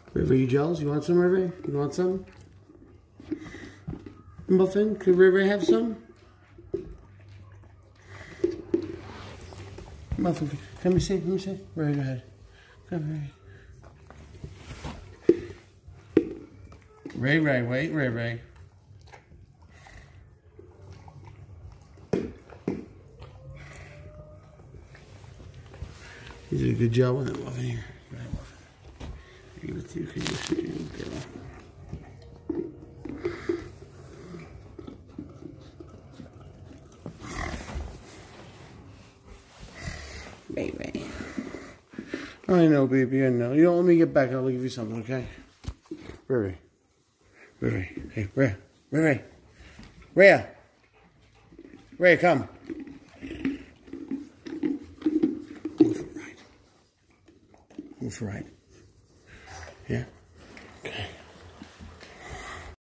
River, you jealous? You want some, River? You want some? Muffin, could River have some? Muffin, let me see, Ray, go ahead. Come, Ray. Ray, wait, Ray. You did a good job with that muffin here. Go ahead, muffin. Give it to you, because you're a girl. Baby. I know, baby, I know. You don't let me get back, I'll give you something, okay? Ray. Hey, Ray. Ray, come. Move for a ride. Yeah?